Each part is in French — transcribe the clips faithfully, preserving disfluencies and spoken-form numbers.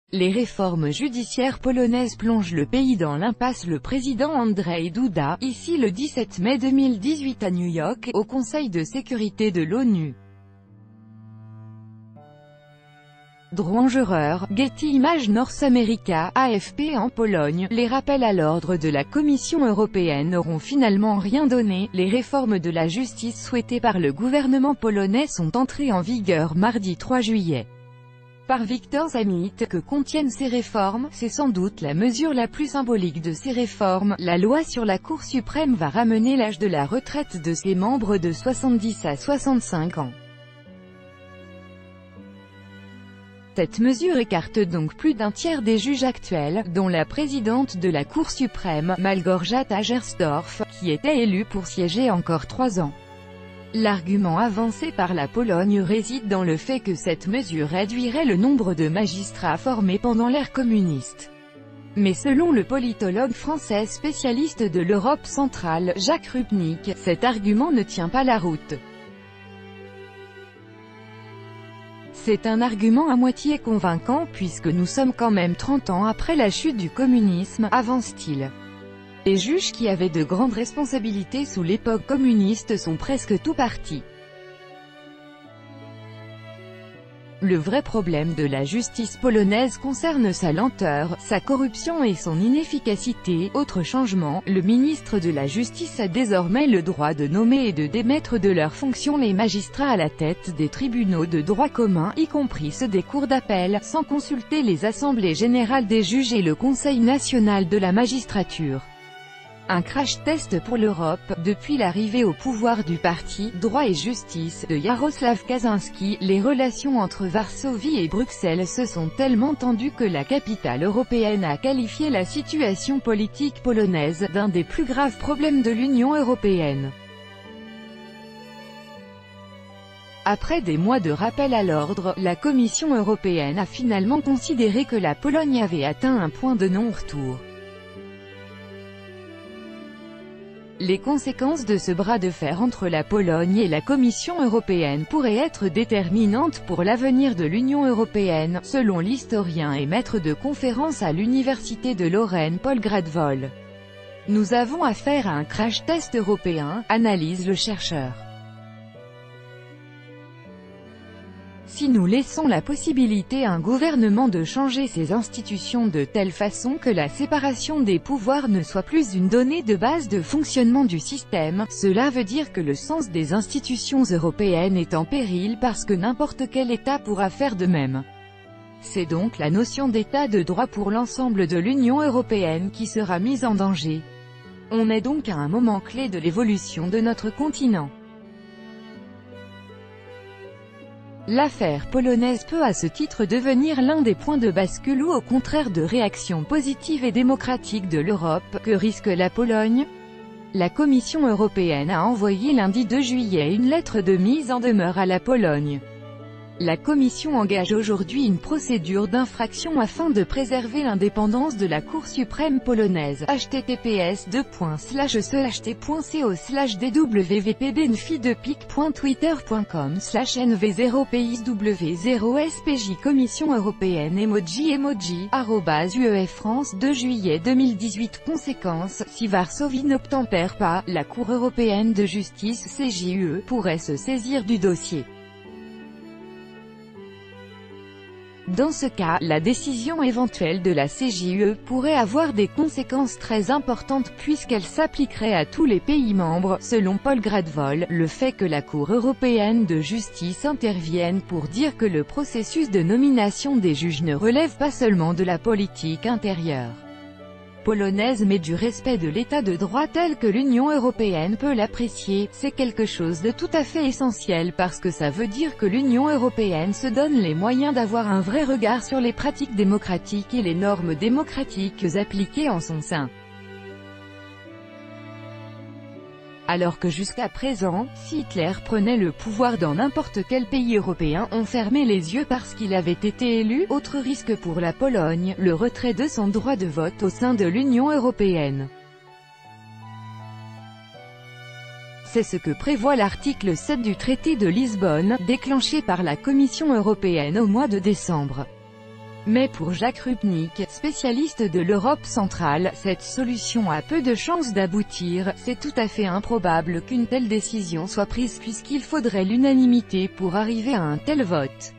Les réformes judiciaires polonaises plongent le pays dans l'impasse. Le président Andrzej Duda, ici le dix-sept mai deux mille dix-huit à New York, au Conseil de sécurité de l'ONU. Drangeur, Getty Images North America, A F P. En Pologne, les rappels à l'ordre de la Commission européenne n'auront finalement rien donné. Les réformes de la justice souhaitées par le gouvernement polonais sont entrées en vigueur mardi trois juillet. Par Victor Zamit, que contiennent ces réformes, c'est sans doute la mesure la plus symbolique de ces réformes. La loi sur la Cour suprême va ramener l'âge de la retraite de ses membres de soixante-dix à soixante-cinq ans. Cette mesure écarte donc plus d'un tiers des juges actuels, dont la présidente de la Cour suprême, Małgorzata Gersdorf, qui était élue pour siéger encore trois ans. L'argument avancé par la Pologne réside dans le fait que cette mesure réduirait le nombre de magistrats formés pendant l'ère communiste. Mais selon le politologue français spécialiste de l'Europe centrale, Jacques Rupnik, cet argument ne tient pas la route. C'est un argument à moitié convaincant puisque nous sommes quand même trente ans après la chute du communisme, avance-t-il. Les juges qui avaient de grandes responsabilités sous l'époque communiste sont presque tous partis. Le vrai problème de la justice polonaise concerne sa lenteur, sa corruption et son inefficacité. Autre changement, le ministre de la Justice a désormais le droit de nommer et de démettre de leurs fonctions les magistrats à la tête des tribunaux de droit commun, y compris ceux des cours d'appel, sans consulter les assemblées générales des juges et le Conseil national de la magistrature. Un crash test pour l'Europe. Depuis l'arrivée au pouvoir du parti « Droit et Justice » de Jarosław Kaczyński, les relations entre Varsovie et Bruxelles se sont tellement tendues que la capitale européenne a qualifié la situation politique polonaise d'un des plus graves problèmes de l'Union européenne. Après des mois de rappel à l'ordre, la Commission européenne a finalement considéré que la Pologne avait atteint un point de non-retour. Les conséquences de ce bras de fer entre la Pologne et la Commission européenne pourraient être déterminantes pour l'avenir de l'Union européenne, selon l'historien et maître de conférences à l'Université de Lorraine Paul Gradwohl. Nous avons affaire à un crash test européen, analyse le chercheur. Si nous laissons la possibilité à un gouvernement de changer ses institutions de telle façon que la séparation des pouvoirs ne soit plus une donnée de base de fonctionnement du système, cela veut dire que le sens des institutions européennes est en péril parce que n'importe quel État pourra faire de même. C'est donc la notion d'État de droit pour l'ensemble de l'Union européenne qui sera mise en danger. On est donc à un moment clé de l'évolution de notre continent. L'affaire polonaise peut à ce titre devenir l'un des points de bascule ou au contraire de réaction positive et démocratique de l'Europe. Que risque la Pologne? La Commission européenne a envoyé lundi deux juillet une lettre de mise en demeure à la Pologne. La Commission engage aujourd'hui une procédure d'infraction afin de préserver l'indépendance de la Cour suprême polonaise. H T T P S deux points slash s h t point co slash d w v p benfi deux pic point twitter point com slash n v zéro p i s w zéro s p j Commission européenne emoji emoji arobase U E F France deux juillet deux mille dix-huit. Conséquence, si Varsovie n'obtempère pas, la Cour européenne de justice C J U E pourrait se saisir du dossier. Dans ce cas, la décision éventuelle de la C J U E pourrait avoir des conséquences très importantes puisqu'elle s'appliquerait à tous les pays membres. Selon Paul Gradwohl, le fait que la Cour européenne de justice intervienne pour dire que le processus de nomination des juges ne relève pas seulement de la politique intérieure polonaise mais du respect de l'état de droit tel que l'Union européenne peut l'apprécier, c'est quelque chose de tout à fait essentiel parce que ça veut dire que l'Union européenne se donne les moyens d'avoir un vrai regard sur les pratiques démocratiques et les normes démocratiques appliquées en son sein. Alors que jusqu'à présent, si Hitler prenait le pouvoir dans n'importe quel pays européen, on fermait les yeux parce qu'il avait été élu. Autre risque pour la Pologne, le retrait de son droit de vote au sein de l'Union européenne. C'est ce que prévoit l'article sept du traité de Lisbonne, déclenché par la Commission européenne au mois de décembre. Mais pour Jacques Rupnik, spécialiste de l'Europe centrale, cette solution a peu de chances d'aboutir. C'est tout à fait improbable qu'une telle décision soit prise puisqu'il faudrait l'unanimité pour arriver à un tel vote.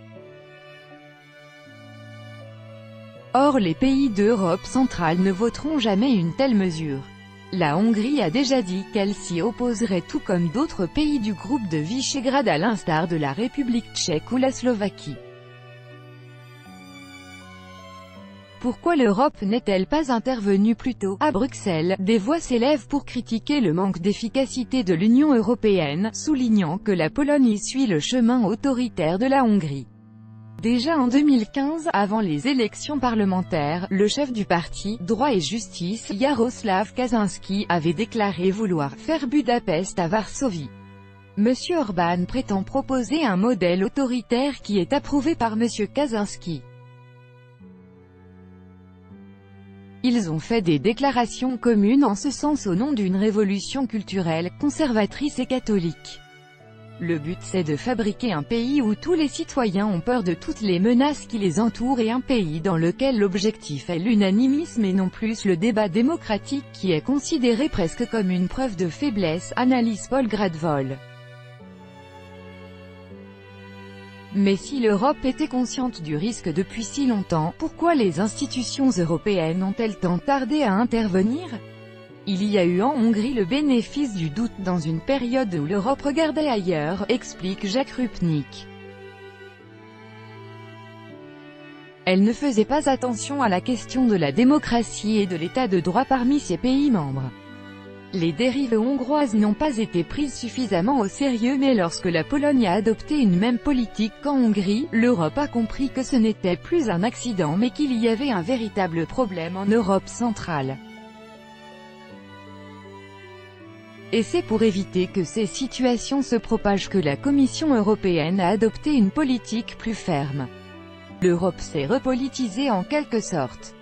Or les pays d'Europe centrale ne voteront jamais une telle mesure. La Hongrie a déjà dit qu'elle s'y opposerait tout comme d'autres pays du groupe de Visegrad à l'instar de la République tchèque ou la Slovaquie. Pourquoi l'Europe n'est-elle pas intervenue plus tôt? À Bruxelles, des voix s'élèvent pour critiquer le manque d'efficacité de l'Union européenne, soulignant que la Pologne y suit le chemin autoritaire de la Hongrie. Déjà en deux mille quinze, avant les élections parlementaires, le chef du parti « Droit et Justice » Jarosław Kaczyński avait déclaré vouloir « faire Budapest à Varsovie ». Monsieur Orbán prétend proposer un modèle autoritaire qui est approuvé par Monsieur Kaczyński. Ils ont fait des déclarations communes en ce sens au nom d'une révolution culturelle, conservatrice et catholique. Le but c'est de fabriquer un pays où tous les citoyens ont peur de toutes les menaces qui les entourent et un pays dans lequel l'objectif est l'unanimisme et non plus le débat démocratique qui est considéré presque comme une preuve de faiblesse, analyse Paul Gradvoll. Mais si l'Europe était consciente du risque depuis si longtemps, pourquoi les institutions européennes ont-elles tant tardé à intervenir? Il y a eu en Hongrie le bénéfice du doute dans une période où l'Europe regardait ailleurs, explique Jacques Rupnik. Elle ne faisait pas attention à la question de la démocratie et de l'état de droit parmi ses pays membres. Les dérives hongroises n'ont pas été prises suffisamment au sérieux mais lorsque la Pologne a adopté une même politique qu'en Hongrie, l'Europe a compris que ce n'était plus un accident mais qu'il y avait un véritable problème en Europe centrale. Et c'est pour éviter que ces situations se propagent que la Commission européenne a adopté une politique plus ferme. L'Europe s'est repolitisée en quelque sorte.